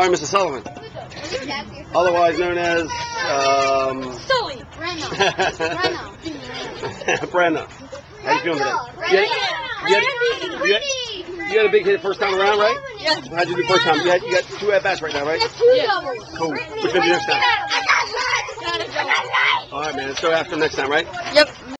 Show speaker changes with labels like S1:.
S1: All right, Mr. Sullivan. Otherwise known as
S2: Sully.
S1: Brenna. How you feeling today? You had a big hit first time around, right?
S2: Yes.
S1: How'd you do first time? You got 2 at-bats right now, right?
S2: Yes.
S1: Cool. Which one do you next time? All right, man. Let's go after next time, right?
S2: Yep.